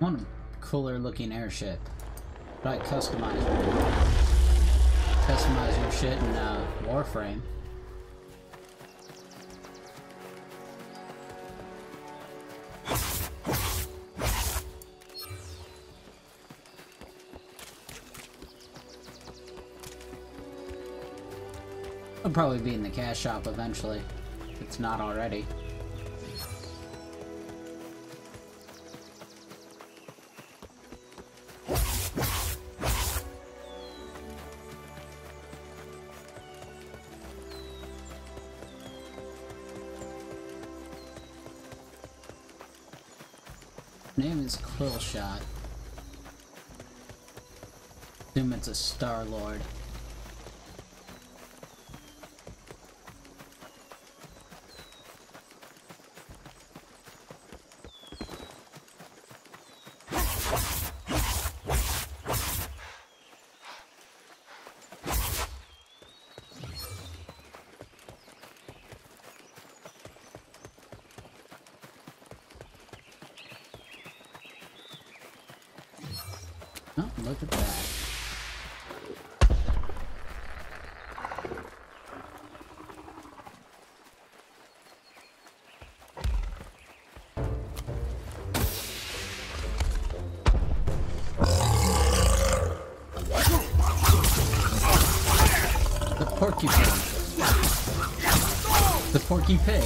I want a cooler looking airship. But I customize your shit in Warframe. I'll probably be in the cash shop eventually, if it's not already. Name is Quillshot. Assume it's a Star-Lord. Oh, look at that. The Porky Pig. The Porky Pig.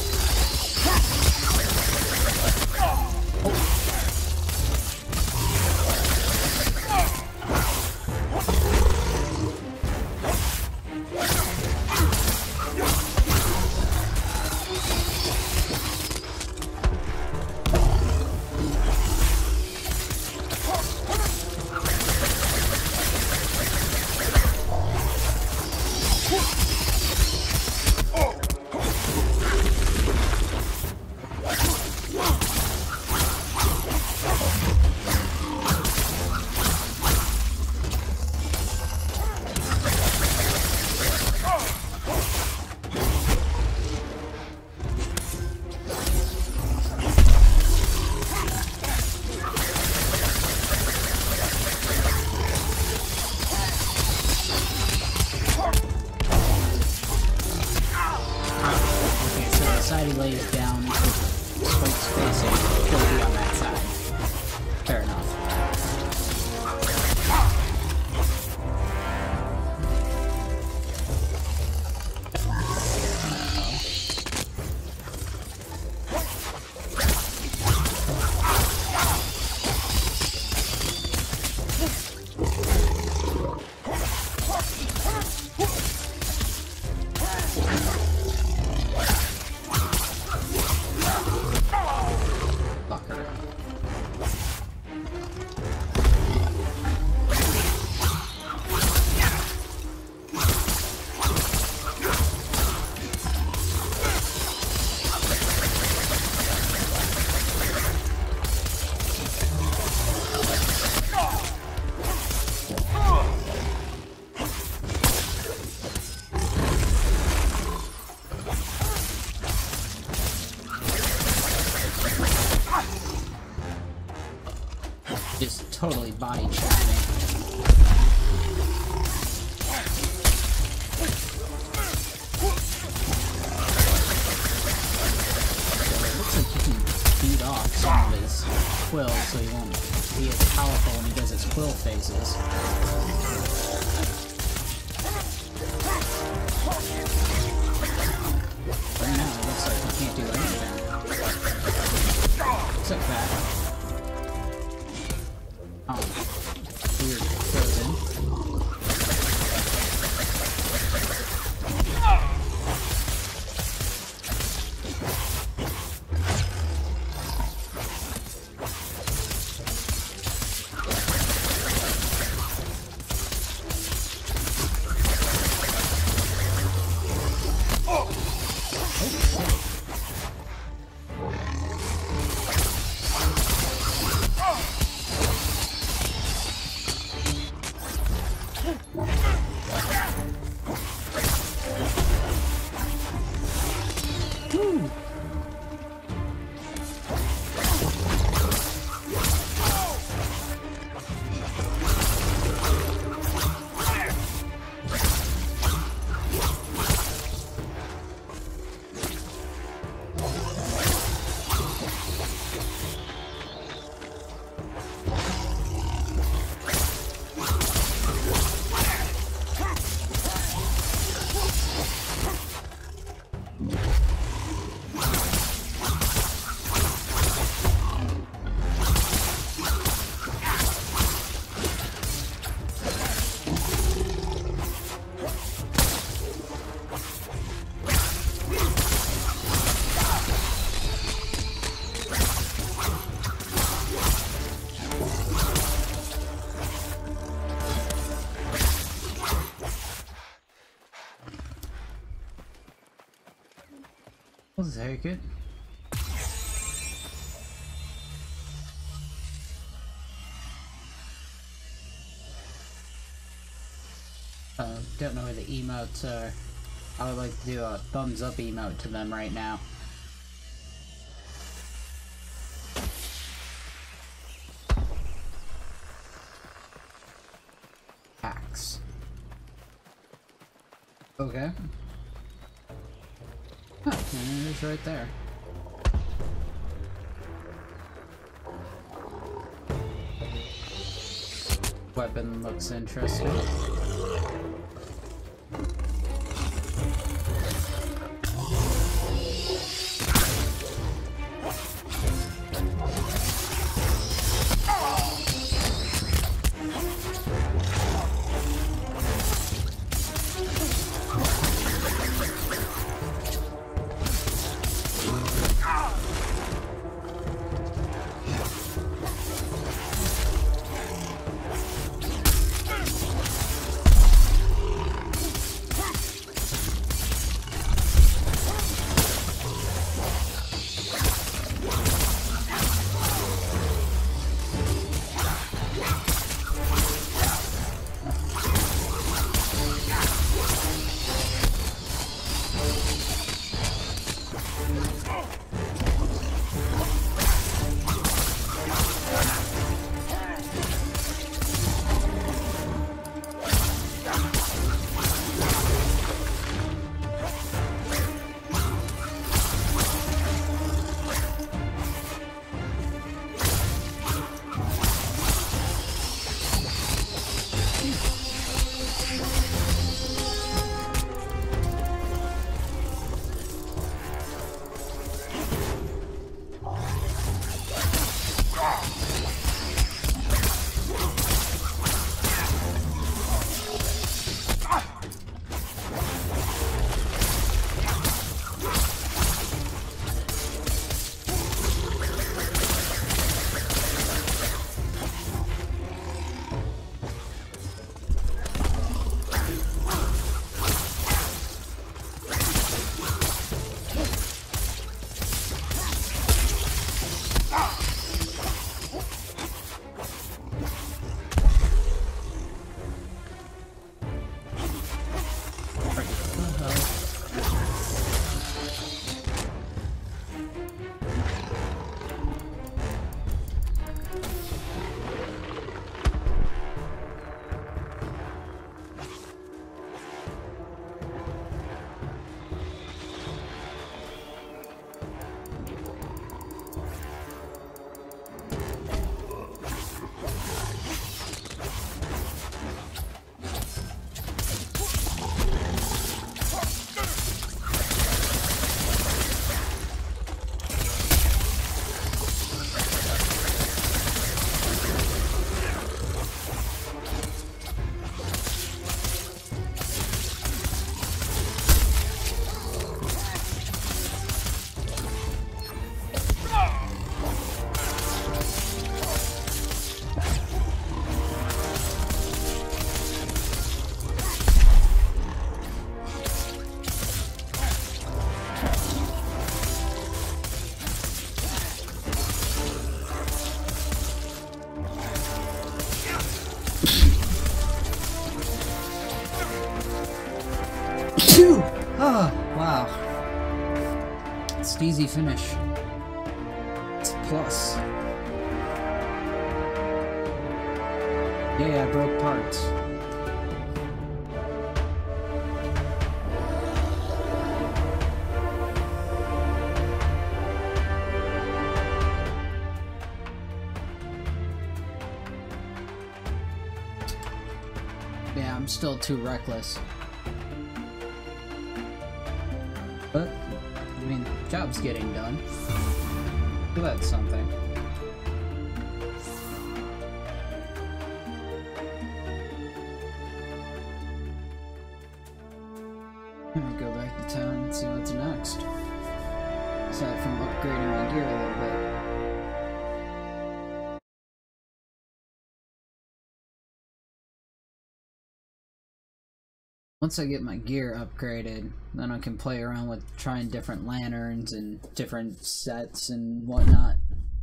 He lays down Spike's face and he'll be on that side. Fair enough. Just totally body checked me. It looks like you can beat off some of his quills so he won't be as powerful when he does his quill phases. Right now it looks like he can't do anything. Except that. Oh, weird frozen. We'll take it. Don't know where the emotes are. I would like to do a thumbs up emote to them right now. Axe. Okay. Huh, and it is right there. Weapon looks interesting. Oh, wow. It's an easy finish. It's a plus. Yeah, I broke parts. Yeah, I'm still too reckless. But, I mean, job's getting done. So that's something. I'm gonna go back to town and see what's next. Aside from upgrading my gear a little bit. Once I get my gear upgraded, then I can play around with trying different lanterns and different sets and whatnot.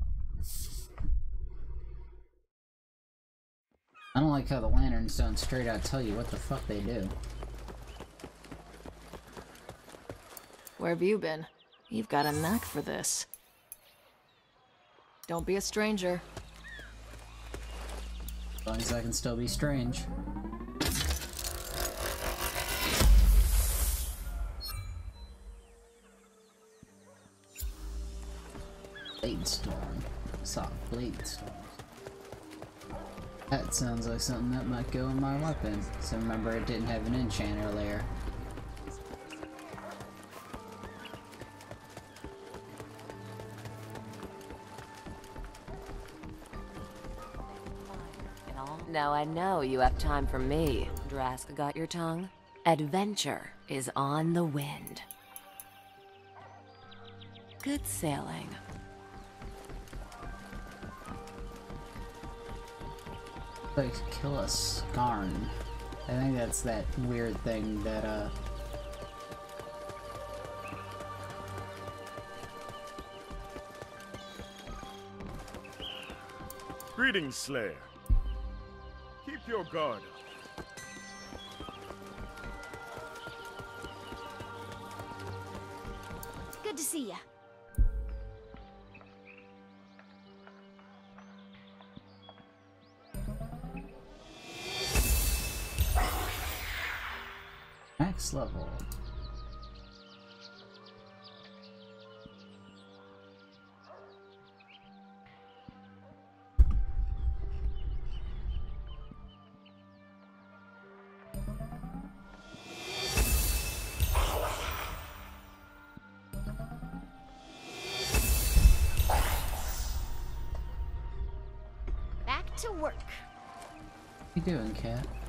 I don't like how the lanterns don't straight out tell you what the fuck they do. Where have you been? You've got a knack for this. Don't be a stranger. As long as I can still be strange. Blade Storm. Saw Blade Storm. That sounds like something that might go in my weapon. So remember, it didn't have an enchant earlier. Now I know you have time for me. Drask got your tongue? Adventure is on the wind. Good sailing. Like, kill a Skarn. I think that's that weird thing that, Greetings, Slayer. Keep your guard up. Good to see ya. max level. Back to work. What you doing, cat?